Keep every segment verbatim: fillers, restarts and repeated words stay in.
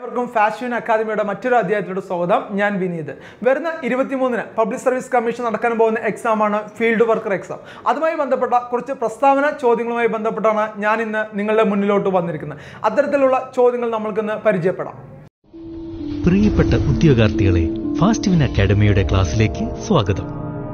എല്ലാവർക്കും ഫാഷൻ അക്കാദമിയുടെ മറ്റൊരു അധ്യായത്തിലൂടെ സ്വാഗതം. ഞാൻ വിനീത്. വരുന്ന ഇരുപത്തിമൂന്നിന് പബ്ലിക് സർവീസ് കമ്മീഷൻ നടക്കാൻ പോകുന്ന എക്സാമാണ് ഫീൽഡ് വർക്കർ എക്സാം. അതുമായി ബന്ധപ്പെട്ട കുറച്ച് പ്രസ്താവന ചോദ്യങ്ങളുമായി ബന്ധപ്പെട്ടാണ് ഞാൻ ഇന്ന് നിങ്ങളുടെ മുന്നിലോട്ട് വന്നിരിക്കുന്നത്. അത്തരത്തിലുള്ള ചോദ്യങ്ങൾ നമ്മൾക്കിന്ന് പരിചയപ്പെടാം. പ്രിയപ്പെട്ട ഉദ്യോഗാർത്ഥികളെ, ഫാസ്റ്റ് വിൻ അക്കാദമിയുടെ ക്ലാസ്സിലേക്ക് സ്വാഗതം.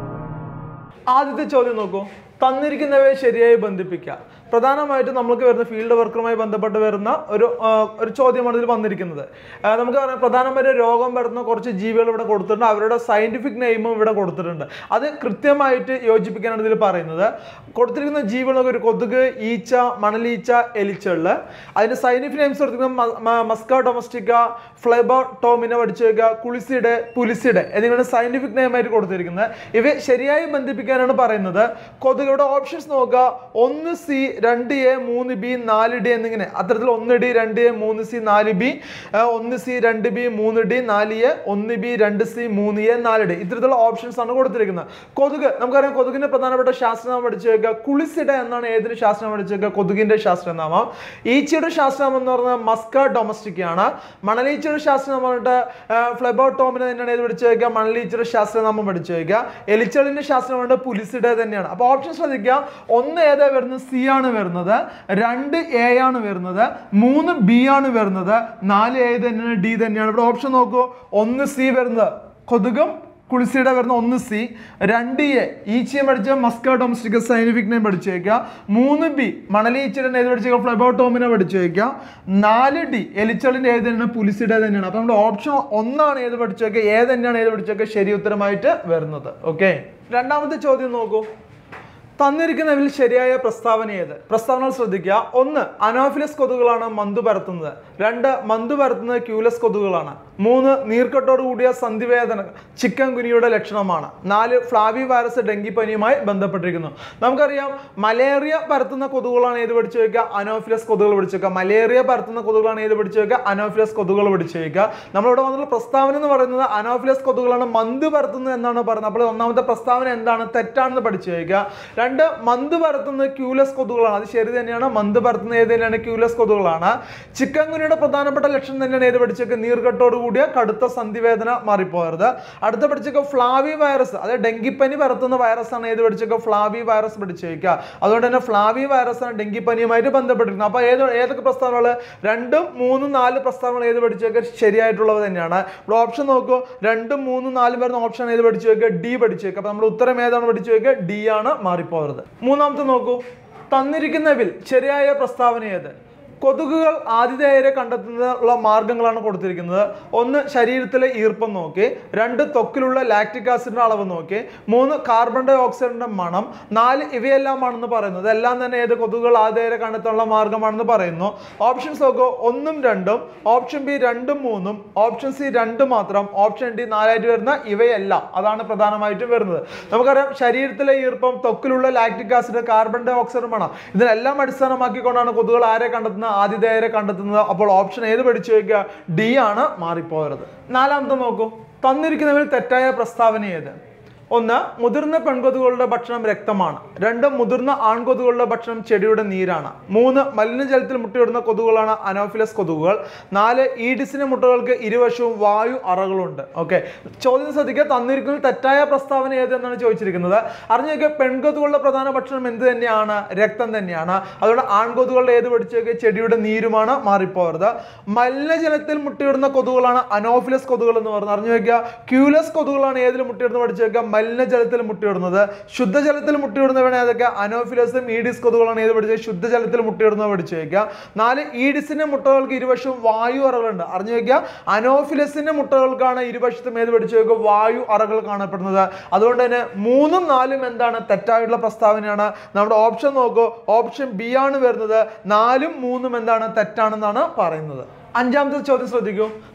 ആദ്യത്തെ ചോദ്യം നോക്കൂ. തന്നിരിക്കുന്നവയെ ശരിയായി ബന്ധിപ്പിക്കുക. പ്രധാനമായിട്ടും നമുക്ക് വരുന്ന ഫീൽഡ് വർക്കറുമായി ബന്ധപ്പെട്ട് വരുന്ന ഒരു ഒരു ചോദ്യമാണ് ഇതിൽ വന്നിരിക്കുന്നത്. നമുക്ക് പറയാം, പ്രധാനമായിട്ടും രോഗം വരുന്ന കുറച്ച് ജീവികൾ ഇവിടെ കൊടുത്തിട്ടുണ്ട്. അവരുടെ സയന്റിഫിക് നെയിമും ഇവിടെ കൊടുത്തിട്ടുണ്ട്. അത് കൃത്യമായിട്ട് യോജിപ്പിക്കാനാണ് ഇതിൽ പറയുന്നത്. കൊടുത്തിരിക്കുന്ന ജീവികളൊക്കെ ഒരു കൊതുക്, ഈച്ച, മണലീച്ച, എലിച്ചകള്. അതിന്റെ സയന്റിഫിക് നെയിംസ് കൊടുത്തിരിക്കുന്നത് മസ്ക ഡൊമസ്റ്റിക്ക, ഫ്ലെബോട്ടോമിനെ പഠിച്ചു വയ്ക്കുക, കുളിസിഡെ, പുലിസിഡെ എന്നിങ്ങനെ സയന്റിഫിക് നെയിമായിട്ട് കൊടുത്തിരിക്കുന്നത്. ഇവയെ ശരിയായി ബന്ധിപ്പിക്കാനാണ് പറയുന്നത്. കൊതുകയുടെ ഓപ്ഷൻസ് നോക്കുക. ഒന്ന് സി, രണ്ട് എ, മൂന്ന് ബി, നാല് ഡി എന്നിങ്ങനെ അത്തരത്തിൽ ഒന്ന് ഡി, രണ്ട് എ, മൂന്ന് സി, നാല് ബി, ഒന്ന് സി, രണ്ട് ബി, മൂന്ന് ഡി, നാല് എ, ഒന്ന് ബി, രണ്ട് സി, മൂന്ന് എ, നാല് ഡി ഇത്തരത്തിലുള്ള ഓപ്ഷൻസ് ആണ് കൊടുത്തിരിക്കുന്നത്. കൊതുക് നമുക്കറിയാം, കൊതുകിന്റെ പ്രധാനപ്പെട്ട ശാസ്ത്രനാമം പഠിച്ചു വെക്കുക. കുളിസിഡ എന്നാണ് ഏതിന്റെ ശാസ്ത്രനാമം പഠിച്ചു വെക്കുക? കൊതുകിന്റെ ശാസ്ത്രനാമം. ഈച്ചയുടെ ശാസ്ത്രനാമം എന്ന് പറയുന്നത് മസ്ക ഡൊമസ്റ്റിക്ക ആണ്. മണലീച്ചയുടെ ശാസ്ത്രനാമം പറഞ്ഞിട്ട് ഫ്ലെബോട്ടോമിനെ തന്നെയാണ് ഏത് പഠിച്ചു വെക്കുക? മണലീച്ചയുടെ ശാസ്ത്രനാമം പഠിച്ചു വെക്കുക. എലിച്ചളിന്റെ ശാസ്ത്രനാമം പുലിസിഡ തന്നെയാണ്. അപ്പൊ ഓപ്ഷൻ ശ്രദ്ധിക്കുക. ഒന്ന് ഏതാ വരുന്നത്? സി ആണ് വരുന്നത്. രണ്ട് എ ആണ് വരുന്നത്. മൂന്ന് ബി ആണ് വരുന്നത്. നാല് എ തന്നെയാണ്, ഡി തന്നെയാണ്. ഇവിടെ ഓപ്ഷൻ നോക്കൂ. ഒന്ന് സി വരുന്നത് കൊതുകും കുളിസിയുടെ വരുന്ന ഒന്ന് സി, രണ്ട് എ ഈച്ചയെ പഠിച്ച മസ്ക ഡൊമസ്റ്റിക്ക സയന്റിഫിക് നെയിം പഠിച്ചു വയ്ക്കുക. മൂന്ന് ബി മണലീച്ചയുടെ ഏത് പഠിച്ചു വയ്ക്കുക? ഫ്ലെബോട്ടോമിനെ പഠിച്ചു വയ്ക്കുക. നാല് ഡി എലിച്ചളിന്റെ ഏത് തന്നെയാണ്? പുലിസിയുടെ തന്നെയാണ്. അപ്പൊ നമ്മുടെ ഓപ്ഷൻ ഒന്നാണ് ഏത് പഠിച്ചു വയ്ക്കുക, ഏത് തന്നെയാണ് ഏത് പഠിച്ചു വയ്ക്കുക ശരി ഉത്തരമായിട്ട് വരുന്നത്. ഓക്കെ, രണ്ടാമത്തെ ചോദ്യം നോക്കൂ. തന്നിരിക്കുന്നതിൽ ശരിയായ പ്രസ്താവന ഏത്? പ്രസ്താവനകൾ ശ്രദ്ധിക്കുക. ഒന്ന്, അനോഫിലസ് കൊതുകുകളാണ് മന്തു പരത്തുന്നത്. രണ്ട്, മന്തു പരത്തുന്നത് ക്യൂലസ് കൊതുകുകളാണ്. മൂന്ന്, നീർക്കെട്ടോട് കൂടിയ സന്ധിവേദന ചിക്കൻ ഗുനിയുടെ ലക്ഷണമാണ്. നാല്, ഫ്ലാവി വൈറസ് ഡെങ്കിപ്പനിയുമായി ബന്ധപ്പെട്ടിരിക്കുന്നു. നമുക്കറിയാം, മലേറിയ പരത്തുന്ന കൊതുകുകളാണ് ഏത് പഠിച്ചു വയ്ക്കുക? അനോഫിലസ് കൊതുകുകൾ പഠിച്ചു വയ്ക്കുക. മലേറിയ പരത്തുന്ന കൊതുകുകളാണ് ഏത് പഠിച്ചു വയ്ക്കുക? അനോഫിലസ് കൊതുകുകൾ പഠിച്ചു വയ്ക്കുക. നമ്മളിവിടെ വന്നുള്ള പ്രസ്താവന എന്ന് പറയുന്നത് അനോഫിലസ് കൊതുകുകളാണ് മന്ത് പരത്തുന്നത് എന്നാണ് പറയുന്നത്. അപ്പോൾ ഒന്നാമത്തെ പ്രസ്താവന എന്താണ്? തെറ്റാണെന്ന് പഠിച്ചു വയ്ക്കുക. രണ്ട്, മന്ത് പരത്തുന്നത് ക്യൂലസ് കൊതുകുകളാണ്. അത് ശരി തന്നെയാണ്. മന്ത് പരത്തുന്നത് ഏത് തന്നെയാണ്? ക്യൂലസ് കൊതുകുകളാണ്. ചിക്കൻ ഗുനിയുടെ പ്രധാനപ്പെട്ട ലക്ഷണം തന്നെയാണ് ഏത് പഠിച്ചേക്ക്? നീർക്കെട്ടോട് കൂടിയ കടുത്ത സന്ധിവേദന മാറിപ്പോകരുത്. അടുത്ത പഠിച്ചേക്ക് ഫ്ലാവി വൈറസ്, അതായത് ഡെങ്കിപ്പനി പരത്തുന്ന വൈറസ് ആണ് ഏത് പഠിച്ചേക്ക്? Flavi virus പഠിച്ചേക്കുക. അതുകൊണ്ട് തന്നെ ഫ്ലാവി വൈറസ് ആണ് ഡെങ്കിപ്പനിയുമായിട്ട് ബന്ധപ്പെട്ടിരിക്കുന്നത്. അപ്പൊ ഏത് ഏതൊക്കെ പ്രസ്താവനകൾ? രണ്ടും മൂന്നും നാല് പ്രസ്താവനകൾ ഏത് പഠിച്ചേക്ക് ശരിയായിട്ടുള്ളത് തന്നെയാണ്. ഇവിടെ ഓപ്ഷൻ നോക്കൂ. രണ്ടും മൂന്നും നാലും വരുന്ന ഓപ്ഷൻ ഏത് പഠിച്ചു വെക്കുക? ഡി പഠിച്ചേക്കുക. അപ്പൊ നമ്മുടെ ഉത്തരം ഏതാണ് പഠിച്ചു വെക്കുക? ഡി ആണ് മാറിപ്പോകരുത്. മൂന്നാമത്തെ നോക്കൂ. തന്നിരിക്കുന്നതിൽ ശരിയായ പ്രസ്താവന ഏത്? കൊതുകുകൾ ആതിഥേയരെ കണ്ടെത്തുന്നതിനുള്ള മാർഗങ്ങളാണ് കൊടുത്തിരിക്കുന്നത്. ഒന്ന്, ശരീരത്തിലെ ഈർപ്പം നോക്കി. രണ്ട്, ത്വക്കിലുള്ള ലാക്റ്റിക് ആസിഡിന്റെ അളവ് നോക്കി. മൂന്ന്, കാർബൺ ഡൈ ഓക്സൈഡിന്റെ മണം. നാല്, ഇവയെല്ലാമാണെന്ന് പറയുന്നത്. എല്ലാം തന്നെ ഏത് കൊതുകുകൾ ആതിഥേയരെ കണ്ടെത്താനുള്ള മാർഗമാണെന്ന് പറയുന്നു. ഓപ്ഷൻസ് നോക്കൂ. ഒന്നും രണ്ടും, ഓപ്ഷൻ ബി രണ്ടും മൂന്നും, ഓപ്ഷൻ സി രണ്ട് മാത്രം, ഓപ്ഷൻ ഡി നാലായിട്ട് വരുന്ന ഇവയെല്ലാം. അതാണ് പ്രധാനമായിട്ടും വരുന്നത്. നമുക്കറിയാം, ശരീരത്തിലെ ഈർപ്പം, ത്വക്കിലുള്ള lactic acid, carbon dioxide മണം, ഇതിനെല്ലാം അടിസ്ഥാനമാക്കിക്കൊണ്ടാണ് കൊതുകുകൾ ആരെ കണ്ടെത്തുന്നത്? ആതിഥേയരെ കണ്ടെത്തുന്നത്. അപ്പോൾ ഓപ്ഷൻ ഏത് പഠിച്ചു വയ്ക്കുക? ഡി ആണ് മാറിപ്പോയത്. നാലാമത്തെ നോക്കൂ. തന്നിരിക്കുന്നവരിൽ തെറ്റായ പ്രസ്താവന ഏത്? ഒന്ന്, മുതിർന്ന പെൺകൊതുകുകളുടെ ഭക്ഷണം രക്തമാണ്. രണ്ട്, മുതിർന്ന ആൺകൊതുകുകളുടെ ഭക്ഷണം ചെടിയുടെ നീരാണ്. മൂന്ന്, മലിനജലത്തിൽ മുട്ടയിടുന്ന കൊതുകുകളാണ് അനോഫിലസ് കൊതുകുകൾ. നാല്, ഈഡിസിന്റെ മുട്ടകൾക്ക് ഇരുവശവും വായു അറകളുണ്ട്. ഓക്കെ, ചോദ്യം ശ്രദ്ധിക്കുക. തന്നിരിക്കുന്ന തെറ്റായ പ്രസ്താവന ഏത് എന്നാണ് ചോദിച്ചിരിക്കുന്നത്. അറിഞ്ഞു നോക്കുക. പെൺകൊതുകുകളുടെ പ്രധാന ഭക്ഷണം എന്ത് തന്നെയാണ്? രക്തം തന്നെയാണ്. അതുകൊണ്ട് ആൺകൊതുകുകളുടെ ഏത് പഠിച്ചു നോക്കുക? ചെടിയുടെ നീരുമാണ് മാറിപ്പോകരുത്. മലിനജലത്തിൽ മുട്ടയിടുന്ന കൊതുകുകളാണ് അനോഫിലസ് കൊതുകുകൾ എന്ന് പറയുന്നത്. അറിഞ്ഞു നോക്കുക. ക്യൂലസ് കൊതുകുകളാണ് ഏതിൽ മുട്ടയിടുന്ന പഠിച്ചു നോക്കുക? മലിനജലത്തിൽ മുട്ടയിടുന്നത്. ശുദ്ധജലത്തിൽ മുട്ടയിടുന്നവയാണ് ഏതൊക്കെ? അനോഫിലസും ഈഡിസ് കൊതുകുകളാണ് ഏത് പഠിച്ചത്? ശുദ്ധജലത്തിൽ മുട്ടയിടുന്നത് പഠിച്ചു വയ്ക്കുക. നാല്, ഈഡിസിന്റെ മുട്ടകൾക്ക് ഇരുവശവും വായു അറകളുണ്ട്. അറിഞ്ഞു വയ്ക്കുക. അനോഫിലസിന്റെ മുട്ടകൾക്കാണ് ഇരുവശത്തും ഏത് പഠിച്ചു വയ്ക്കുക? വായു അറകൾ കാണപ്പെടുന്നത്. അതുകൊണ്ട് തന്നെ മൂന്നും നാലും എന്താണ്? തെറ്റായിട്ടുള്ള പ്രസ്താവനയാണ്. നമ്മുടെ ഓപ്ഷൻ നോക്കൂ. ഓപ്ഷൻ ബി ആണ് വരുന്നത്. നാലും മൂന്നും എന്താണ്? തെറ്റാണെന്നാണ് പറയുന്നത്. അഞ്ചാമത്തെ ചോദ്യം ശ്രദ്ധിക്കൂ.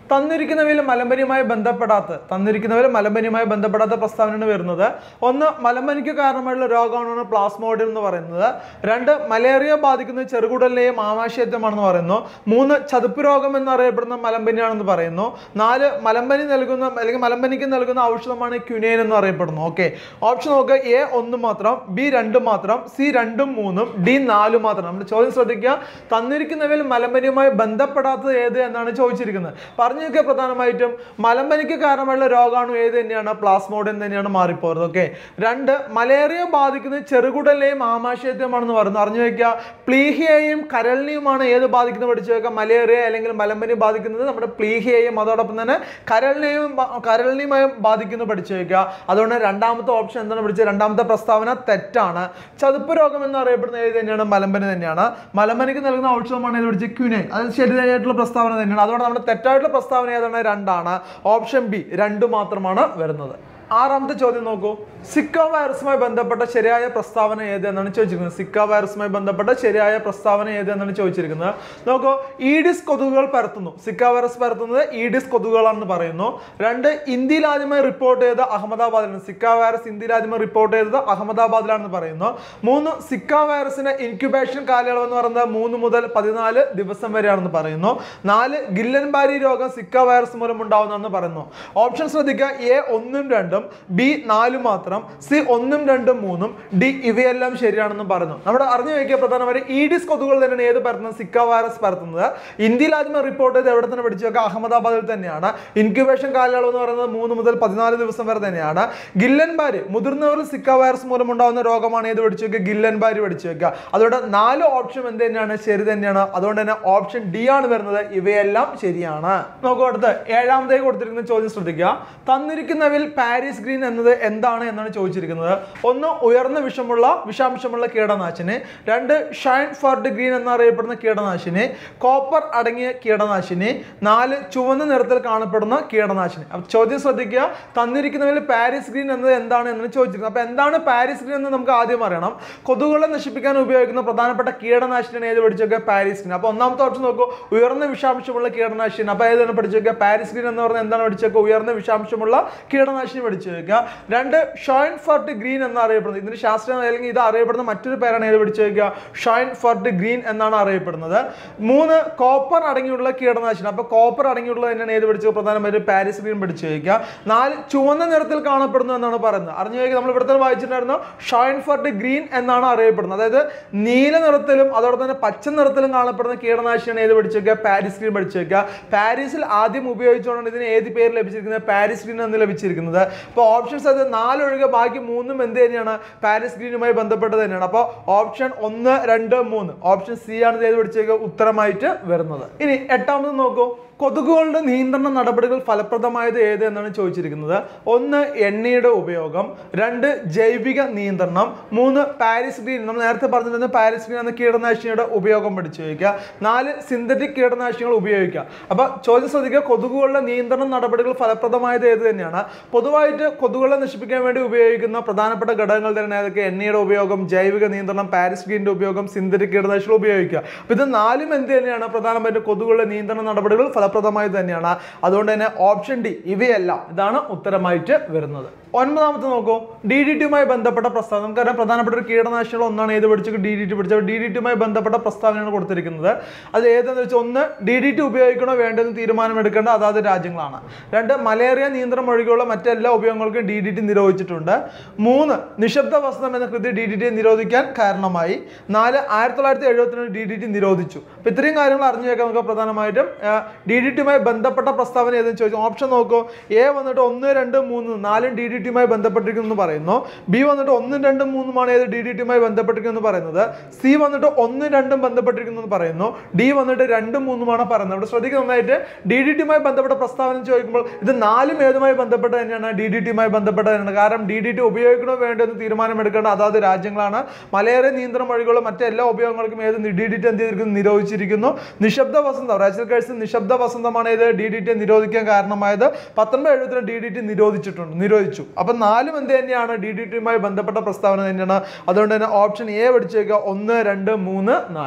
തന്നിരിക്കുന്നവയിൽ മലമ്പനിയുമായി ബന്ധപ്പെടാത്ത തന്നിരിക്കുന്നവയിൽ മലമ്പനിയുമായി ബന്ധപ്പെടാത്ത പ്രസ്താവനയാണ് വരുന്നത്. ഒന്ന്, മലമ്പനിക്ക് കാരണമായുള്ള രോഗമാണ് പ്ലാസ്മോഡിയം എന്ന് പറയുന്നത്. രണ്ട്, മലേറിയ ബാധിക്കുന്ന ചെറുകുടലിനെയും ആമാശയത്വമാണെന്ന് പറയുന്നു. മൂന്ന്, ചതുപ്പ് രോഗം എന്നറിയപ്പെടുന്ന മലമ്പനിയാണെന്ന് പറയുന്നു. നാല്, മലമ്പനി നൽകുന്ന അല്ലെങ്കിൽ മലമ്പനിക്ക് നൽകുന്ന ഔഷധമാണ് ക്യുനൈൻ എന്ന് അറിയപ്പെടുന്നു. ഓക്കെ, ഓപ്ഷൻ നോക്കുക. എ ഒന്ന് മാത്രം, ബി രണ്ട് മാത്രം, സി രണ്ടും മൂന്നും, ഡി നാലും മാത്രം. നമ്മുടെ ചോദ്യം ശ്രദ്ധിക്കുക. തന്നിരിക്കുന്നവയിൽ മലമ്പനിയുമായി ബന്ധപ്പെടാത്തത് ഏത് എന്നാണ് ചോദിച്ചിരിക്കുന്നത്. പറഞ്ഞു നോക്കിയാൽ പ്രധാനമായിട്ടും മലമ്പനിക്ക് കാരണമുള്ള രോഗാണു ഏത് തന്നെയാണ്? പ്ലാസ്മോഡിയം തന്നെയാണ് മാറിപ്പോകുന്നത്. ഓക്കെ, രണ്ട്, മലേറിയ ബാധിക്കുന്ന ചെറുകുടലിനെയും ആമാശയത്വമാണെന്ന് പറയുന്നു. അറിഞ്ഞു വെക്കുക. പ്ലീഹിയയും കരളിനെയുമാണ് ഏത് ബാധിക്കുന്നത് പഠിച്ചു വെക്കുക. മലേറിയ അല്ലെങ്കിൽ മലമ്പനി ബാധിക്കുന്നത് നമ്മുടെ പ്ലീഹിയയും അതോടൊപ്പം തന്നെ കരളിനെയും കരളിനെയുമായും ബാധിക്കുന്നു പഠിച്ചു വെക്കുക. അതുകൊണ്ട് രണ്ടാമത്തെ ഓപ്ഷൻ എന്താണ് പഠിച്ചത്? രണ്ടാമത്തെ പ്രസ്താവന തെറ്റാണ്. ചതുപ്പ് രോഗം എന്നറിയപ്പെടുന്ന ഏത് തന്നെയാണ്? മലമ്പനി തന്നെയാണ്. മലമ്പനിക്ക് നൽകുന്ന ഔഷധമാണ് ഏത് പഠിച്ചത്? ക്യുനൈൻ. അത് ശരിയായിട്ടുള്ള പ്രസ്താവന തന്നെയാണ്. അതുകൊണ്ട് നമ്മുടെ തെറ്റായിട്ടുള്ള പ്രസ്താവന ഏതാണ്? രണ്ടാണ്. ഓപ്ഷൻ ബി രണ്ട് മാത്രമാണ് വരുന്നത്. ആറാമത്തെ ചോദ്യം നോക്കൂ. സിക്ക വൈറസുമായി ബന്ധപ്പെട്ട ശരിയായ പ്രസ്താവന ഏത് എന്നാണ് ചോദിച്ചിരിക്കുന്നത്. സിക്ക വൈറസുമായി ബന്ധപ്പെട്ട ശരിയായ പ്രസ്താവന ഏത് എന്നാണ് ചോദിച്ചിരിക്കുന്നത്. നോക്കൂ. ഈഡിസ് കൊതുകുകൾ പരത്തുന്നു. സിക്ക വൈറസ് പരത്തുന്നത് ഈഡിസ് കൊതുകുകളാണെന്ന് പറയുന്നു. രണ്ട്, ഇന്ത്യയിൽ ആദ്യമായി റിപ്പോർട്ട് ചെയ്ത അഹമ്മദാബാദിലാണ്. സിക്ക വൈറസ് ഇന്ത്യയിൽ ആദ്യമായി റിപ്പോർട്ട് ചെയ്തത് അഹമ്മദാബാദിലാണെന്ന് പറയുന്നു. മൂന്ന്, സിക്ക വൈറസിന്റെ ഇൻക്യുബേഷൻ കാലയളവ് എന്ന് പറയുന്നത് മൂന്ന് മുതൽ പതിനാല് ദിവസം വരെയാണെന്ന് പറയുന്നു. നാല്, ഗില്ലൻ ബാരി രോഗം സിക്ക വൈറസ് മൂലം ഉണ്ടാവുന്നതെന്ന് പറയുന്നു. ഓപ്ഷൻ ശ്രദ്ധിക്കുക. എ ഒന്നും രണ്ടും, ബി നാലും മാത്രം, സി ഒന്നും രണ്ടും മൂന്നും, ഡി ഇവയെല്ലാം ശരിയാണെന്ന് പറയുന്നു. നമ്മുടെ അറിഞ്ഞു വയ്ക്കുക പ്രധാനമായും ഈഡിസ് കൊതുകുകൾ തന്നെയാണ് ഏത് പരത്തുന്നത്? Zika virus പരത്തുന്നത്. ഇന്ത്യയിൽ ആദ്യമേ റിപ്പോർട്ട് ചെയ്ത് എവിടെ തന്നെ പഠിച്ചു വെക്കുക? അഹമ്മദാബാദിൽ തന്നെയാണ്. ഇൻക്യുബേഷൻ കാലയളവ് എന്ന് പറയുന്നത് മൂന്ന് മുതൽ പതിനാല് ദിവസം വരെ തന്നെയാണ്. ഗില്ലൻ ബാരി മുതിർന്നവരിൽ സിക്ക വൈറസ് മൂലം ഉണ്ടാകുന്ന രോഗമാണ് ഏത് പഠിച്ചു വെക്കുക? ഗില്ലൻ ബാരി പഠിച്ചു വെക്കുക. അതുകൊണ്ട് നാല് ഓപ്ഷൻ എന്ത് തന്നെയാണ്? ശരി തന്നെയാണ്. അതുകൊണ്ട് തന്നെ ഓപ്ഷൻ ഡി ആണ് വരുന്നത്. ഇവയെല്ലാം ശരിയാണ്. നോക്കൂ. അടുത്ത് ഏഴാമതേക്ക് കൊടുത്തിരിക്കുന്ന ചോദ്യം ശ്രദ്ധിക്കുക. തന്നിരിക്കുന്നവയിൽ പാരീസ് ഗ്രീൻ എന്നത് എന്താണ് എന്നാണ് ചോദിച്ചിരിക്കുന്നത്. ഒന്ന്, ഉയർന്ന വിഷമുള്ള വിഷാംശമുള്ള കീടനാശിനി. രണ്ട്, ഷൈൻ ഫോർഡ് ഗ്രീൻ എന്നറിയപ്പെടുന്ന കീടനാശിനി. കോപ്പർ അടങ്ങിയ കീടനാശിനി. നാല്, ചുവന്ന നിറത്തിൽ കാണപ്പെടുന്ന കീടനാശിനി. അപ്പൊ ചോദ്യം ശ്രദ്ധിക്കുക. തന്നിരിക്കുന്നതിൽ പാരീസ് ഗ്രീൻ എന്നത് എന്താണ് എന്നാണ് ചോദിച്ചിരിക്കുന്നത്. അപ്പൊ എന്താണ് പാരീസ് ഗ്രീൻ എന്ന് നമുക്ക് ആദ്യം അറിയണം. കൊതുകുകളെ നശിപ്പിക്കാൻ ഉപയോഗിക്കുന്ന പ്രധാനപ്പെട്ട കീടനാശിനിയാണ് ഏത് പഠിച്ചൊക്കെ? Paris green. അപ്പൊ ഒന്നാമത്തെ ഓപ്ഷൻ നോക്കൂ. ഉയർന്ന വിഷാംശമുള്ള കീടനാശിനി. അപ്പൊ ഏതാണ് പഠിച്ചൊക്കെ? പാരീസ് ഗ്രീൻ എന്ന് പറഞ്ഞാൽ എന്താണ് പഠിച്ചൊക്കെ? ഉയർന്ന വിഷാംശമുള്ള കീടനാശിനി പഠിച്ചു വെക്കുക. രണ്ട്, ഷൈൻ ഫോർഡ് ഗ്രീൻ എന്നറിയപ്പെടുന്നത്. ഇതിന് ശാസ്ത്രീയ അല്ലെങ്കിൽ ഇത് അറിയപ്പെടുന്ന മറ്റൊരു പേരാണ് ഏത് പഠിച്ചു വെക്കുക? ഷൈൻ ഫോർഡ് ഗ്രീൻ എന്നാണ് അറിയപ്പെടുന്നത്. മൂന്ന്, കോപ്പർ അടങ്ങിയുള്ള കീടനാശിനി. അപ്പൊ കോപ്പർ അടങ്ങിയുള്ള തന്നെയാണ് ഏത് പഠിച്ചു? പ്രധാനമായിട്ടും പാരീസ് ഗ്രീൻ പഠിച്ചു വെക്കുക. നാല്, ചുവന്ന നിറത്തിൽ കാണപ്പെടുന്നു എന്നാണ് പറയുന്നത്. അറിഞ്ഞു വെക്കുക. നമ്മൾ ഇവിടുത്തെ വായിച്ചിട്ടുണ്ടായിരുന്നു ഷൈൻ ഫോർഡ് ഗ്രീൻ എന്നാണ് അറിയപ്പെടുന്നത്. അതായത് നീല നിറത്തിലും അതോടൊപ്പം തന്നെ പച്ച നിറത്തിലും കാണപ്പെടുന്ന കീടനാശിനിയാണ് ഏത് പഠിച്ചു വെക്കുക? പാരീസ് ഗ്രീൻ പഠിച്ചു വെക്കുക. പാരീസിൽ ആദ്യം ഉപയോഗിച്ചുകൊണ്ടാണ് ഇതിന് ഏത് പേര് ലഭിച്ചിരിക്കുന്നത്? പാരീസ് ഗ്രീൻ എന്ന് ലഭിച്ചിരിക്കുന്നത്. അപ്പോൾ ഓപ്ഷൻസ് അത് നാലൊഴികെ ബാക്കി മൂന്നും എന്ത് തന്നെയാണ്? പാരീസ് ഗ്രീനുമായി ബന്ധപ്പെട്ടത് തന്നെയാണ്. അപ്പോൾ ഓപ്ഷൻ ഒന്ന് രണ്ട് മൂന്ന് ഓപ്ഷൻ സി ആണ് ഏത് പഠിച്ചേക്കുക ഉത്തരമായിട്ട് വരുന്നത്. ഇനി എട്ടാമത് നോക്കൂ. കൊതുകുകളുടെ നിയന്ത്രണ നടപടികൾ ഫലപ്രദമായത് ഏത് എന്നാണ് ചോദിച്ചിരിക്കുന്നത്. ഒന്ന്, എണ്ണയുടെ ഉപയോഗം. രണ്ട്, ജൈവിക നിയന്ത്രണം. മൂന്ന്, പാരീസ് ഗ്രീൻ. നമ്മൾ നേരത്തെ പറഞ്ഞിരുന്ന പാരീസ് ഗ്രീൻ എന്ന കീടനാശിനിയുടെ ഉപയോഗം പഠിച്ചു വയ്ക്കുക. നാല്, സിന്തറ്റിക് കീടനാശിനികൾ ഉപയോഗിക്കുക. അപ്പൊ ചോദ്യം ശ്രദ്ധിക്കുക. കൊതുകുകളുടെ നിയന്ത്രണ നടപടികൾ ഫലപ്രദമായത് ഏത് തന്നെയാണ്? പൊതുവായിട്ട് കൊതുകുകളെ നശിപ്പിക്കാൻ വേണ്ടി ഉപയോഗിക്കുന്ന പ്രധാനപ്പെട്ട ഘടകങ്ങൾ തന്നെ ഏതൊക്കെ? എണ്ണയുടെ ഉപയോഗം, ജൈവിക നിയന്ത്രണം, പാരീസ് ഗ്രീനിന്റെ ഉപയോഗം, സിന്തറ്റിക് കീടനാശിനികൾ ഉപയോഗിക്കുക. അപ്പൊ ഇത് നാലും എന്ത് തന്നെയാണ്? പ്രധാനമായിട്ടും കൊതുകുകളുടെ നിയന്ത്രണ നടപടികൾ ഫലപ്രദമായത് തന്നെയാണ്. അതുകൊണ്ട് തന്നെ ഓപ്ഷൻ ഡി ഇവയെല്ലാം ഇതാണ് ഉത്തരമായിട്ട് വരുന്നത്. ഒൻപതാമത്തെ നോക്കൂ. ഡി ഡി ടിയുമായി ബന്ധപ്പെട്ട പ്രസ്താവന. നമുക്കറിയാം പ്രധാനപ്പെട്ട ഒരു കീടനാശിനികൾ ഒന്നാണ് ഏത് പഠിച്ചത്? ഡി ഡി ടി പഠിച്ചത്. ഡി ഡി ടിയുമായി ബന്ധപ്പെട്ട പ്രസ്താവനയാണ് കൊടുത്തിരിക്കുന്നത്. അത് ഏതെന്ന് വെച്ചാൽ ഒന്ന്, ഡി ഡി ടി ഉപയോഗിക്കണോ വേണ്ടെന്ന് തീരുമാനമെടുക്കേണ്ട അതാത് രാജ്യങ്ങളാണ്. രണ്ട്, മലേറിയ നിയന്ത്രണം ഒഴികെയുള്ള മറ്റെല്ലാ ഉപയോഗങ്ങൾക്കും ഡി ഡി ടി നിരോധിച്ചിട്ടുണ്ട്. മൂന്ന്, നിശബ്ദ വസന്തം എന്ന കൃതി ഡി ഡി ടി നിരോധിക്കാൻ കാരണമായി. നാല്, ആയിരത്തി തൊള്ളായിരത്തി എഴുപത്തിരണ്ട് ഡി ഡി ടി നിരോധിച്ചു. അപ്പൊ ഇത്രയും കാര്യങ്ങൾ അറിഞ്ഞു വെക്കാൻ നമുക്ക് പ്രധാനമായിട്ടും ഡി ഡി ടിയുമായി ബന്ധപ്പെട്ട പ്രസ്താവന ഏതെന്ന് ചോദിച്ചു. ഓപ്ഷൻ നോക്കൂ. എ വന്നിട്ട് ഒന്ന് രണ്ട് മൂന്ന് നാലും ഡി ഡി ടിയുമായി ബന്ധപ്പെട്ടിരിക്കുന്നു പറയുന്നു. ബി വന്നിട്ട് ഒന്നും രണ്ടും മൂന്നുമാണ് ഏത് ഡി ഡി ടിയുമായി ബന്ധപ്പെട്ടിരിക്കുന്നു പറയുന്നത്. സി വന്നിട്ട് ഒന്നും രണ്ടും ബന്ധപ്പെട്ടിരിക്കുന്നു പറയുന്നു. ഡി വന്നിട്ട് രണ്ടും മൂന്നുമാണ് പറയുന്നത്. ഇവിടെ ശ്രദ്ധിക്കുക നന്നായിട്ട്. ഡി ഡി ടിയുമായി ബന്ധപ്പെട്ട പ്രസ്താവന ചോദിക്കുമ്പോൾ ഇത് നാലും ഏതുമായി ബന്ധപ്പെട്ട് തന്നെയാണ്? ഡി ഡി ടിയുമായി ബന്ധപ്പെട്ട് തന്നെയാണ്. കാരണം ഡി ഡി ടി ഉപയോഗിക്കണോ വേണ്ടോ എന്ന് തീരുമാനമെടുക്കേണ്ട അതാത് രാജ്യങ്ങളാണ്. മലേറിയ നിയന്ത്രണം ഒഴികെയുള്ള മറ്റെല്ലാ ഉപയോഗങ്ങൾക്കും ഏത് ഡി ഡി ടി എന്ത് ചെയ്തിരിക്കുന്നു? നിരോധിച്ചിരിക്കുന്നു. നിശബ്ദ വസന്തം, റാച്ചൽ കേഴ്സ് നിശബ്ദ വസന്തമാണ് ഏത് ഡി ഡി ടി നിരോധിക്കാൻ കാരണമായത്. പത്തൊൻപത് എഴുപത്തിരണ്ട് ഡി ഡി ടി നിരോധിച്ചിട്ടുണ്ട് നിരോധിച്ചു അപ്പൊ നാലും എന്ത് തന്നെയാണ്? ഡി ഡി ടിയുമായി ബന്ധപ്പെട്ട പ്രസ്താവന തന്നെയാണ്. അതുകൊണ്ട് തന്നെ ഓപ്ഷൻ എ പഠിച്ചേക്കുക ഒന്ന് രണ്ട് മൂന്ന് നാല്.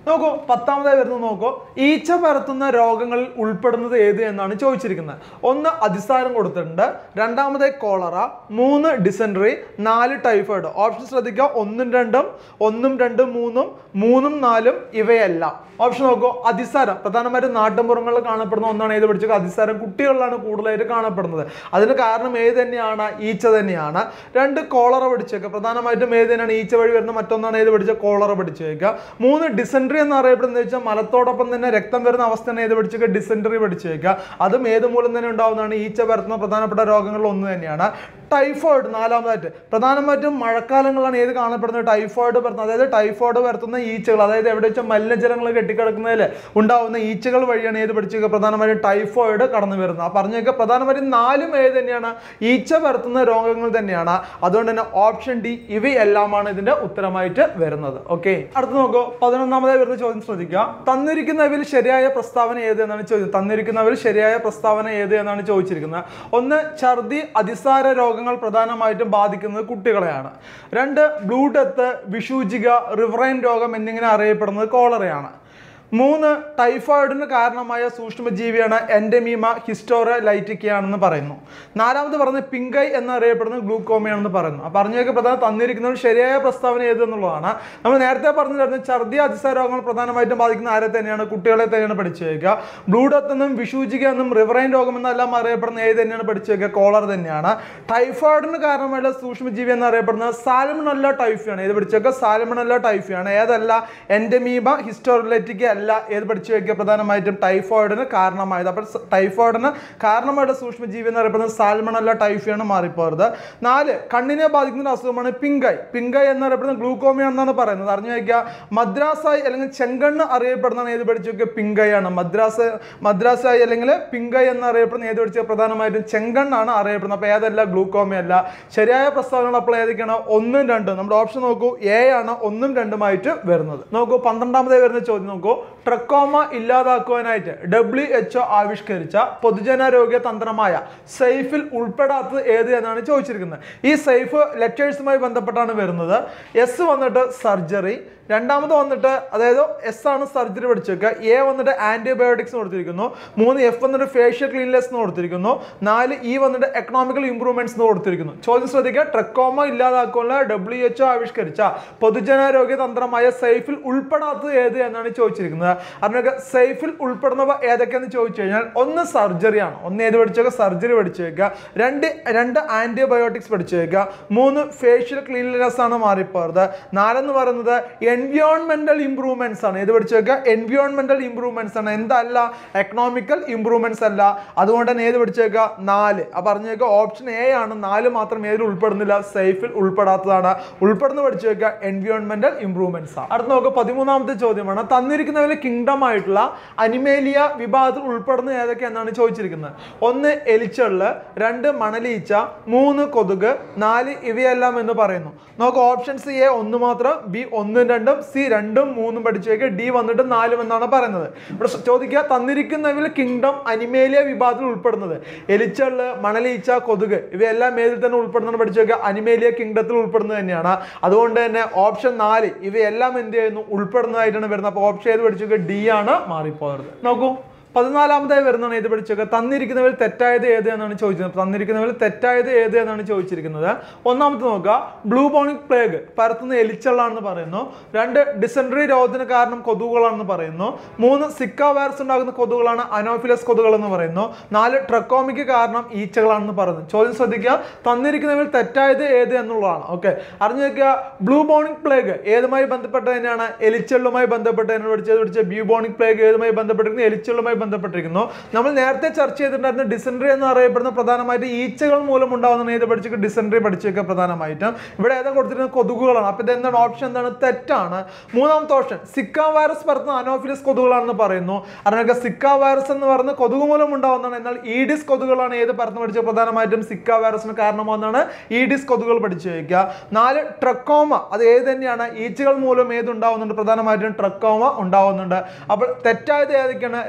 നോക്കൂ, പത്താമതായി വരുന്നത് നോക്കൂ, ഈച്ച പരത്തുന്ന രോഗങ്ങളിൽ ഉൾപ്പെടുന്നത് ഏത് എന്നാണ് ചോദിച്ചിരിക്കുന്നത്. ഒന്ന് അതിസാരം കൊടുത്തിട്ടുണ്ട്, രണ്ടാമതായി കോളറ, മൂന്ന് ഡിസെൻട്രി, നാല് ടൈഫോയിഡ്. ഓപ്ഷൻ ശ്രദ്ധിക്കുക, ഒന്നും രണ്ടും, ഒന്നും രണ്ടും മൂന്നും, മൂന്നും നാലും ഇവയെല്ലാം. ഓപ്ഷൻ നോക്കൂ, അതിസാരം പ്രധാനമായിട്ടും നാട്ടുമ്പുറങ്ങളിൽ കാണപ്പെടുന്ന ഒന്നാണ്. ഏത് പഠിച്ചത്? അതിസാരം കുട്ടികളിലാണ് കൂടുതലായിട്ട് കാണപ്പെടുന്നത്. അതിന് കാരണം ഏത് തന്നെയാണ്? ഈച്ച തന്നെയാണ്. രണ്ട് കോളറ പഠിച്ചേക്കുക, പ്രധാനമായിട്ടും ഏത് തന്നെയാണ്? ഈച്ച വഴി വരുന്ന മറ്റൊന്നാണ്. ഏത് പഠിച്ച? കോളറ പഠിച്ചേക്കുക. മൂന്ന് ഡിസെൻട്രി എന്ന് അറിയപ്പെടുന്നത് വെച്ചാൽ മലത്തോടൊപ്പം തന്നെ രക്തം വരുന്ന അവസ്ഥയാണ്. ഏത് പഠിച്ചേക്കുക? ഡിസെൻട്രി പഠിച്ചേക്കുക. അതും ഏത് മൂലം തന്നെ ഉണ്ടാവുന്നതാണ്? ഈച്ച പരത്തുന്ന പ്രധാനപ്പെട്ട രോഗങ്ങളിൽ ഒന്ന് തന്നെയാണ്. ടൈഫോയിഡ് നാലാമതായിട്ട് പ്രധാനമായിട്ടും മഴക്കാലങ്ങളാണ് ഏത് കാണപ്പെടുന്നത്? ടൈഫോയിഡ് പരത്തുന്നത്. അതായത് ടൈഫോയിഡ് പരത്തുന്ന ഈച്ചകൾ, അതായത് എവിടെ വെച്ചാൽ മലിനജലങ്ങൾ കെട്ടിക്കിടക്കുന്നതിൽ ഉണ്ടാവുന്ന ഈച്ചകൾ വഴിയാണ് ഏത് പഠിച്ചേക്കുക? പ്രധാനമായിട്ടും ടൈഫോയിഡ് കടന്നു വരുന്നത്. ആ പറഞ്ഞേക്കുക പ്രധാനമായിട്ടും നാലും ഏത് തന്നെയാണ്? ഈച്ച പരത്തുന്ന രോഗങ്ങൾ തന്നെയാണ്. അതുകൊണ്ട് തന്നെ ഓപ്ഷൻ ഡി ഇവയെല്ലാമാണ് ഇതിന്റെ ഉത്തരമായിട്ട് വരുന്നത്. ഓക്കെ, അടുത്ത് നോക്കൂ, പതിനൊന്നാമതായി വരുന്ന ചോദ്യം ശ്രദ്ധിക്കുക. തന്നിരിക്കുന്നവയിൽ ശരിയായ പ്രസ്താവന ഏത് എന്നാണ് ചോദിച്ചത്. തന്നിരിക്കുന്നവയിൽ ശരിയായ പ്രസ്താവന ഏത് എന്നാണ് ചോദിച്ചിരിക്കുന്നത്. ഒന്ന്, ഛർദി അതിസാര രോഗങ്ങൾ പ്രധാനമായിട്ടും ബാധിക്കുന്നത് കുട്ടികളെയാണ്. രണ്ട്, ബ്ലൂ ഡെത്ത്, വിഷൂചിക, റിവറൈൻ രോഗം എന്നിങ്ങനെ അറിയപ്പെടുന്നത് കോളറയാണ്. മൂന്ന്, ടൈഫോയിഡിന് കാരണമായ സൂക്ഷ്മജീവിയാണ് എൻഡമീമ ഹിസ്റ്റോറലൈറ്റിക്കയാണെന്ന് പറയുന്നു. നാലാമത് പറഞ്ഞ് പിങ്കൈ എന്നറിയപ്പെടുന്നത് ഗ്ലൂക്കോമയാണെന്ന് പറയുന്നു. അപ്പോൾ പറഞ്ഞൊക്കെ പ്രധാനം തന്നിരിക്കുന്നത് ശരിയായ പ്രസ്താവന ഏത് എന്നുള്ളതാണ്. നമ്മൾ നേരത്തെ പറഞ്ഞിരുന്നു ഛർദി അതിസാര രോഗങ്ങൾ പ്രധാനമായിട്ടും ബാധിക്കുന്ന ആരെ തന്നെയാണ്? കുട്ടികളെ തന്നെയാണ് പഠിച്ചു വയ്ക്കുക. ബ്ലൂ ഡെത്ത് എന്നും വിഷൂചിക എന്നും റിവറൈൻ രോഗം എന്നെല്ലാം അറിയപ്പെടുന്ന ഏത് തന്നെയാണ്? പഠിച്ചു വയ്ക്കുക, കോളർ തന്നെയാണ്. ടൈഫോയിഡിന് കാരണമായുള്ള സൂക്ഷ്മജീവി എന്നറിയപ്പെടുന്നത് സാൽമണല്ല ടൈഫിയാണ്. ഏത് പഠിച്ചു വയ്ക്കുക? സാൽമണല്ല ടൈഫിയാണ്. ഏതല്ല? എൻഡമീമ ഹിസ്റ്റോറലൈറ്റിക്ക അല്ല. ഏത് പഠിച്ചു വയ്ക്കുക? പ്രധാനമായിട്ടും ടൈഫോയിഡിന് കാരണമായത്. അപ്പോൾ ടൈഫോയിഡിന് കാരണമായിട്ട് സൂക്ഷ്മജീവി എന്ന് അറിയപ്പെടുന്നത് സാൽമണല്ല ടൈഫിയാണ്, മാറിപ്പോരുത്. നാല്, കണ്ണിനെ ബാധിക്കുന്ന അസുഖമാണ് പിങ്കൈ. പിങ്കൈ എന്നറിയപ്പെടുന്നത് ഗ്ലൂക്കോമയാണെന്നാണ് പറയുന്നത്. അറിഞ്ഞു വയ്ക്കുക. മദ്രാസായി അല്ലെങ്കിൽ ചെങ്കണ്ണ് അറിയപ്പെടുന്നതാണ് ഏത് പഠിച്ചു വയ്ക്കുക? പിങ്കൈ ആണ്. മദ്രാസ് മദ്രാസായി അല്ലെങ്കിൽ പിങ്കൈ എന്നറിയപ്പെടുന്ന ഏത് പഠിച്ച? പ്രധാനമായിട്ടും ചെങ്കണ്ണാണ് അറിയപ്പെടുന്നത്. അപ്പോൾ ഏതല്ല? ഗ്ലൂക്കോമയല്ല. ശരിയായ പ്രസ്താവനകൾ അപ്പോൾ ഏതൊക്കെയാണ്? ഒന്നും രണ്ടും. നമ്മുടെ ഓപ്ഷൻ നോക്കൂ, എ ആണ് ഒന്നും രണ്ടുമായിട്ട് വരുന്നത്. നോക്കൂ, പന്ത്രണ്ടാമതായി വരുന്ന ചോദ്യം നോക്കൂ. ട്രക്കോമ ഇല്ലാതാക്കുവാനായിട്ട് ഡബ്ല്യു എച്ച് ഒ ആവിഷ്കരിച്ച പൊതുജനാരോഗ്യ തന്ത്രമായ സേഫിൽ ഉൾപ്പെടാത്തത് ഏത് എന്നാണ് ചോദിച്ചിരിക്കുന്നത്. ഈ സേഫ് ലെറ്റേഴ്സുമായി ബന്ധപ്പെട്ടാണ് വരുന്നത്. എസ് വന്നിട്ട് സർജറി, രണ്ടാമത് വന്നിട്ട് അതായത് എസ് ആണ് സർജറി പഠിച്ചേക്കുക. എ വന്നിട്ട് ആന്റിബയോട്ടിക്സ് കൊടുത്തിരിക്കുന്നു. മൂന്ന്, എഫ് വന്നിട്ട് ഫേഷ്യൽ ക്ലീൻലെസ് എന്ന് കൊടുത്തിരിക്കുന്നു. നാല്, ഇ വന്നിട്ട് എക്കണോമിക്കൽ ഇംപ്രൂവ്മെന്റ്സ് എന്ന് കൊടുത്തിരിക്കുന്നു. ചോദ്യം ശ്രദ്ധിക്കുക. ട്രക്കോമ ഇല്ലാതാക്കാനുള്ള ഡബ്ല്യു എച്ച് ഒ ആവിഷ്കരിച്ച പൊതുജനാരോഗ്യ തന്ത്രമായ സേഫിൽ ഉൾപ്പെടാത്തത് ഏത് എന്നാണ് ചോദിച്ചിരിക്കുന്നത്. അതിനൊക്കെ സേഫിൽ ഉൾപ്പെടുന്നവ ഏതൊക്കെയെന്ന് ചോദിച്ചു കഴിഞ്ഞാൽ ഒന്ന് സർജറിയാണ്. ഒന്ന് ഏത് പഠിച്ചേക്കുക? സർജറി പഠിച്ചേക്കുക. രണ്ട് രണ്ട് ആന്റിബയോട്ടിക്സ് പഠിച്ചേക്കുക. മൂന്ന്, ഫേഷ്യൽ ക്ലീൻലെസ് ആണ്, മാറിപ്പോയത്. നാലെന്ന് പറയുന്നത് എൻവിയോൺമെന്റൽ ഇംപ്രൂവ്മെന്റ്സ് ആണ്. ഏത് പഠിച്ചേക്കുക? എൻവിയോൺമെന്റൽ ഇംപ്രൂവ്മെന്റ്സ് ആണ്. എന്തല്ല? എക്കണോമിക്കൽ ഇംപ്രൂവ്മെന്റ്സ് അല്ല. അതുകൊണ്ട് തന്നെ ഏത് പഠിച്ചേക്കുക? നാല്. ആ പറഞ്ഞേക്കുക ഓപ്ഷൻ എ ആണ്. നാല് മാത്രം ഏതിൽ ഉൾപ്പെടുന്നില്ല? സേഫിൽ ഉൾപ്പെടാത്തതാണ്. ഉൾപ്പെടുന്ന പഠിച്ചേക്കുക എൻവിയോൺമെന്റൽ ഇംപ്രൂവ്മെന്റ്സ് ആണ്. അടുത്ത നോക്കുക, പതിമൂന്നാമത്തെ ചോദ്യമാണ്. തന്നിരിക്കുന്നതിൽ കിങ്ഡം ആയിട്ടുള്ള അനിമേലിയ വിഭാഗത്തിൽ ഉൾപ്പെടുന്ന ഏതൊക്കെ എന്നാണ് ചോദിച്ചിരിക്കുന്നത്. ഒന്ന്, എലിച്ചെള്ള്, രണ്ട്, മണലീച്ച, മൂന്ന്, കൊതുക്, നാല്, ഇവയെല്ലാം എന്ന് പറയുന്നു. നോക്കുക, ഓപ്ഷൻസ് എ ഒന്ന് മാത്രം, ബി ഒന്നും രണ്ടും, സി രണ്ടും മൂന്നും പഠിച്ചേക്ക്, ഡി വന്നിട്ട് നാലും എന്നാണ് പറയുന്നത്. ഇവിടെ ചോദിക്കുക, തന്നിരിക്കുന്നതിൽ കിങ്ഡം അനിമേലിയ വിഭാഗത്തിൽ ഉൾപ്പെടുന്നത് എലിച്ചെള്ള്, മണലീച്ച, കൊതുക് ഇവയെല്ലാം ഏതിൽ തന്നെ ഉൾപ്പെടുന്നത് പഠിച്ചേക്കുക? അനിമേലിയ കിങ്ഡത്തിൽ ഉൾപ്പെടുന്നത് തന്നെയാണ്. അതുകൊണ്ട് തന്നെ ഓപ്ഷൻ നാല് ഇവയെല്ലാം എന്ത് ചെയ്യുന്നു? ഉൾപ്പെടുന്നതായിട്ടാണ് വരുന്നത്. അപ്പോൾ ഓപ്ഷൻ ഏത് പഠിച്ചേക്കുക? ഡി ആണ്, മാറിപ്പോയത്. നോക്കൂ, പതിനാലാമതായി വരുന്നതാണ് ഏത് പഠിച്ചേക്കുക? തന്നിരിക്കുന്നവരിൽ തെറ്റായത് ഏത് എന്നാണ് ചോദിച്ചത്. തന്നിരിക്കുന്നവരിൽ തെറ്റായത് ഏത് എന്നാണ് ചോദിച്ചിരിക്കുന്നത്. ഒന്നാമത്തെ നോക്കുക, ബ്ലൂബോണിക് പ്ലേഗ് പരത്തുന്ന എലിച്ചെള്ളാണെന്ന് പറയുന്നു. രണ്ട്, ഡിസെൻട്രി രോഗത്തിന് കാരണം കൊതുകുകളാണെന്ന് പറയുന്നു. മൂന്ന്, സിക്ക വൈറസ് ഉണ്ടാകുന്ന കൊതുകുകളാണ് അനോഫിലസ് കൊതുകുകൾ എന്ന് പറയുന്നു. നാല്, ട്രക്കോമിക്ക് കാരണം ഈച്ചകളാണെന്ന് പറയുന്നു. ചോദ്യം ശ്രദ്ധിക്കുക, തന്നിരിക്കുന്നവരിൽ തെറ്റായത് ഏത് എന്നുള്ളതാണ്. ഓക്കെ, അറിഞ്ഞു വെക്കുക. ബ്ലൂബോണിക് പ്ലേഗ് ഏതുമായി ബന്ധപ്പെട്ട് തന്നെയാണ്? എലിച്ചെള്ളുമായി ബന്ധപ്പെട്ട് തന്നെ പഠിച്ചത്. പഠിച്ച ബ്യൂബോണിക് പ്ലേഗ് ഏതുമായി ബന്ധപ്പെട്ടിരിക്കുന്നത്? എലിച്ചെള്ളുമായി ബന്ധപ്പെട്ടിരിക്കുന്നു. നമ്മൾ നേരത്തെ ചർച്ച ചെയ്തിട്ടുണ്ടായിരുന്ന ഡിസെൻട്രി എന്ന് അറിയപ്പെടുന്ന പ്രധാനമായിട്ട് ഈച്ചകൾ മൂലം ഉണ്ടാകുന്ന ഏത് പഠിച്ചേക്ക്? ഡിസെൻട്രി പഠിച്ചേക്കുക പ്രധാനമായിട്ടും. ഇവിടെ ഏതാ കൊടുത്തിരുന്നത്? കൊതുകുകളാണ്. അപ്പൊ ഇത് എന്താണ്? ഓപ്ഷൻ എന്താണ്? തെറ്റാണ്. മൂന്നാമത്തെ ഓപ്ഷൻ സിക്ക വൈറസ് പരത്തുന്ന അനോഫിലസ് കൊതുകുകളാണെന്ന് പറയുന്നു. അതിനൊക്കെ സിക്ക വൈറസ് എന്ന് പറയുന്ന കൊതുക് മൂലം ഉണ്ടാവുന്നതാണ്. എന്നാൽ ഈഡിസ് കൊതുകുകളാണ് ഏത് പരത്തുന്ന പഠിച്ചത്? പ്രധാനമായിട്ടും സിക്ക വൈറസിന് കാരണമാകുന്നതാണ് ഈഡിസ് കൊതുകുകൾ പഠിച്ചു വയ്ക്കുക. നാല്, ട്രക്കോമ അത് ഏത് തന്നെയാണ്? ഈച്ചകൾ മൂലം ഏത് ഉണ്ടാവുന്നുണ്ട്? പ്രധാനമായിട്ടും ട്രക്കോമ ഉണ്ടാവുന്നുണ്ട്. അപ്പോൾ തെറ്റായത് ഏതൊക്കെയാണ്? രണ്ടാമത്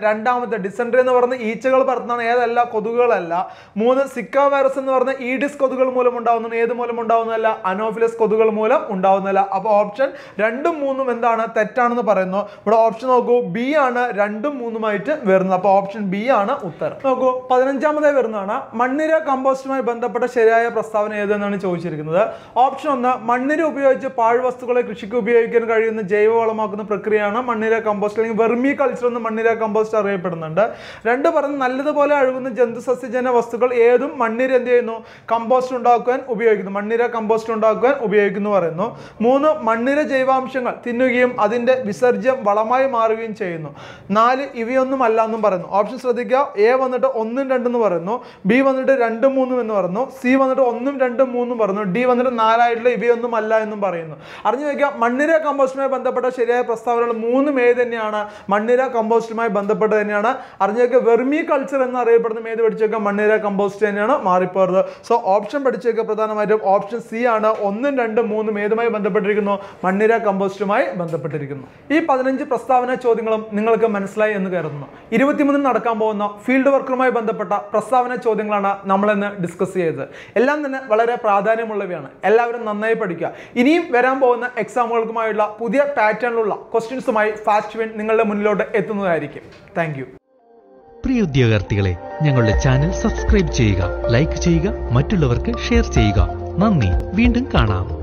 രണ്ടാമത്തെ ഡിസെൻട്രി എന്ന് പറഞ്ഞ ഈച്ചകൾ പരത്തുന്നതാണ്, ഏതല്ല കൊതുകുകളല്ല. മൂന്ന് സിക്ക വൈറസ് എന്ന് പറഞ്ഞ ഈഡിസ് കൊതുകുകൾ മൂലം ഉണ്ടാവുന്നതാണ്, ഏത് മൂലം ഉണ്ടാവുന്നതല്ല, അനോഫിലസ് കൊതുകുകൾ മൂലം ഉണ്ടാവുന്നതല്ല. അപ്പോൾ ഓപ്ഷൻ രണ്ടും മൂന്നും എന്താണ്, തെറ്റാണെന്ന് പറയുന്നു. ഇവിടെ ഓപ്ഷൻ നോക്കൂ, ബി ആണ് രണ്ടും മൂന്നുമായിട്ട് വരുന്നത്. അപ്പോൾ ഓപ്ഷൻ ബി ആണ് ഉത്തരം. നോക്കൂ, പതിനഞ്ചാമതായി വരുന്നതാണ് മണ്ണിര കമ്പോസ്റ്റുമായി ബന്ധപ്പെട്ട ശരിയായ പ്രസ്താവന ഏതെന്നാണ് ചോദിച്ചിരിക്കുന്നത്. ഓപ്ഷൻ ഒന്ന്, മണ്ണിര ഉപയോഗിച്ച് പാഴ്വസ്തുക്കളെ കൃഷിക്ക് ഉപയോഗിക്കാൻ കഴിയുന്ന ജൈവവളമാക്കുന്ന പ്രക്രിയയാണ് മണ്ണിര കമ്പോസ്റ്റ്, അല്ലെങ്കിൽ വെർമി കൾച്ചർ എന്ന് മണ്ണിര കമ്പോസ്റ്റ് അറിയപ്പെടുന്നുണ്ട്. രണ്ട് പറഞ്ഞ് നല്ലതുപോലെ അഴുകുന്ന ജന്തുസസ്യജന്യ വസ്തുക്കൾ ഏതും മണ്ണിര എന്ത് ചെയ്യുന്നു, കമ്പോസ്റ്റ് ഉണ്ടാക്കുവാൻ ഉപയോഗിക്കുന്നു, മണ്ണിര കമ്പോസ്റ്റ് ഉണ്ടാക്കുവാൻ ഉപയോഗിക്കുന്നു പറയുന്നു. മൂന്ന്, മണ്ണിര ജൈവാംശങ്ങൾ തിന്നുകയും അതിന്റെ വിസർജ്യം വളമായി മാറുകയും ചെയ്യുന്നു. നാല്, ഇവയൊന്നും അല്ല എന്നും പറയുന്നു. ഓപ്ഷൻ ശ്രദ്ധിക്കുക, എ വന്നിട്ട് ഒന്നും രണ്ടെന്ന് പറയുന്നു, ബി വന്നിട്ട് രണ്ടും മൂന്നും എന്ന് പറയുന്നു, സി വന്നിട്ട് ഒന്നും രണ്ടും മൂന്നും പറയുന്നു, ഡി വന്നിട്ട് നാലായിട്ടുള്ള ഇവയൊന്നും അല്ല എന്നും പറയുന്നു. അറിഞ്ഞു വയ്ക്കുക, മണ്ണിര കമ്പോസ്റ്റുമായി ബന്ധപ്പെട്ട ശരിയായ പ്രസ്താവനകൾ മൂന്നും ഏത് തന്നെയാണ്, മണ്ണിര കമ്പോസ്റ്റുമായി ബന്ധപ്പെട്ട് തന്നെയാണ്. അറിഞ്ഞു വയ്ക്കുക, വെർമി കൾച്ചർ എന്ന് അറിയപ്പെടുന്ന ഏത് പഠിച്ചേക്കുക, മണ്ണിര കമ്പോസ്റ്റ് തന്നെയാണ് മാറിപ്പോയത്. സോ ഓപ്ഷൻ പഠിച്ചേക്കുക പ്രധാനമായിട്ടും ഓപ്ഷൻ സി ആണ്, ഒന്നും രണ്ടും മൂന്നും ഏതുമായി ബന്ധപ്പെട്ടിരിക്കുന്നു, മണ്ണിര കമ്പോസ്റ്റുമായി ബന്ധപ്പെട്ടിരിക്കുന്നു. ഈ പതിനഞ്ച് പ്രസ്താവന ചോദ്യങ്ങളും നിങ്ങൾക്ക് മനസ്സിലായി എന്ന് കരുതുന്നു. ഇരുപത്തിമൂന്നിന് നടക്കാൻ പോകുന്ന ഫീൽഡ് വർക്കുമായി ബന്ധപ്പെട്ട പ്രസ്താവന ചോദ്യങ്ങളാണ് നമ്മളിന്ന് ഡിസ്കസ് ചെയ്തത്. എല്ലാം തന്നെ വളരെ പ്രാധാന്യമുള്ളവയാണ്, എല്ലാവരും നന്നായി പഠിക്കുക. ഇനിയും വരാൻ പോകുന്ന എക്സാമുകൾക്കുമായുള്ള പുതിയ പാറ്റേണിലുള്ള ക്വസ്റ്റ്യൻസുമായി ഫാസ്റ്റ് വിൻ നിങ്ങളുടെ മുന്നിലോട്ട് എത്തുന്നതായിരിക്കും. Thank you. പ്രിയ ഉദ്യോഗാർത്ഥികളെ, ഞങ്ങളുടെ ചാനൽ സബ്സ്ക്രൈബ് ചെയ്യുക, ലൈക്ക് ചെയ്യുക, മറ്റുള്ളവർക്ക് ഷെയർ ചെയ്യുക. നന്ദി. വീണ്ടും കാണാം.